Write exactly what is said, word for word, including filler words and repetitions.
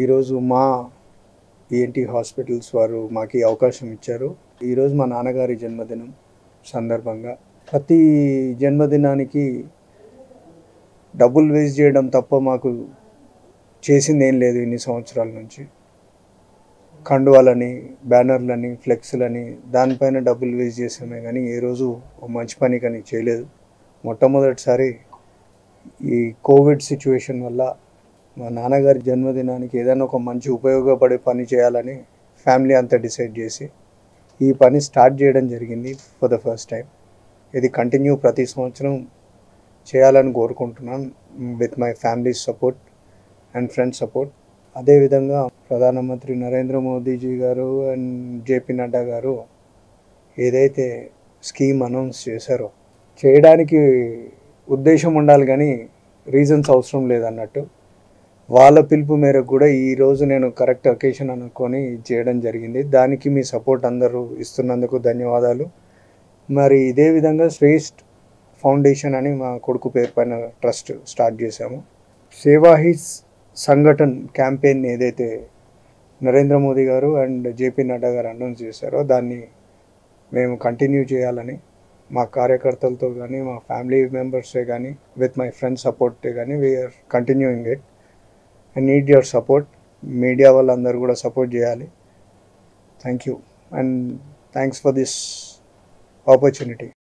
ఈరోజు మా ENT hospitals వారు మాకు ఈ అవకాశం ఇచ్చారు. ఈరోజు మా నాన్నగారి జన్మదినం సందర్భంగా ప్రతి జన్మదినానికి డబ్బులు వేస్ట్ చేయడం తప్ప మాకు చేసింది ఏం లేదు. ఇన్ని సంవత్సరాల నుంచి కండువాలని, బ్యానర్లని, ఫ్లెక్స్లని దానిపైన డబ్బులు వేస్ట్ చేసామే కానీ ఏ రోజు మంచి పని కానీ చేయలేదు. మొట్టమొదటిసారి ఈ కోవిడ్ సిచ్యువేషన్ వల్ల మా నాన్నగారి జన్మదినానికి ఏదైనా ఒక మంచి ఉపయోగపడే పని చేయాలని ఫ్యామిలీ అంతా డిసైడ్ చేసి ఈ పని స్టార్ట్ చేయడం జరిగింది ఫర్ ద ఫస్ట్ టైం. ఇది కంటిన్యూ ప్రతి సంవత్సరం చేయాలని కోరుకుంటున్నాను with my family support and friends support. అదేవిధంగా ప్రధానమంత్రి నరేంద్ర మోదీజీ గారు అండ్ జేపీ నడ్డా గారు ఏదైతే స్కీమ్ అనౌన్స్ చేశారో చేయడానికి ఉద్దేశం ఉండాలి కానీ రీజన్స్ అవసరం లేదన్నట్టు వాళ్ళ పిలుపు మేరకు కూడా ఈరోజు నేను కరెక్ట్ అకేషన్ అనుకొని చేయడం జరిగింది. దానికి మీ సపోర్ట్ అందరూ ఇస్తున్నందుకు ధన్యవాదాలు. మరి ఇదే విధంగా శ్రేష్ఠ ఫౌండేషన్ అని మా కొడుకు పేరు పైన ట్రస్ట్ స్టార్ట్ చేశాము. సేవా హీ సంఘటన్ క్యాంపెయిన్ ఏదైతే నరేంద్ర మోదీ గారు అండ్ జేపీ నడ్డా గారు అనౌన్స్ చేశారో దాన్ని మేము కంటిన్యూ చేయాలని మా కార్యకర్తలతో కానీ మా ఫ్యామిలీ మెంబర్సే కానీ విత్ మై ఫ్రెండ్స్ సపోర్టే కానీ we're continuing it. I need your support. Media వాళ్ళందరూ కూడా సపోర్ట్ చేయాలి. Thank you and thanks for this opportunity.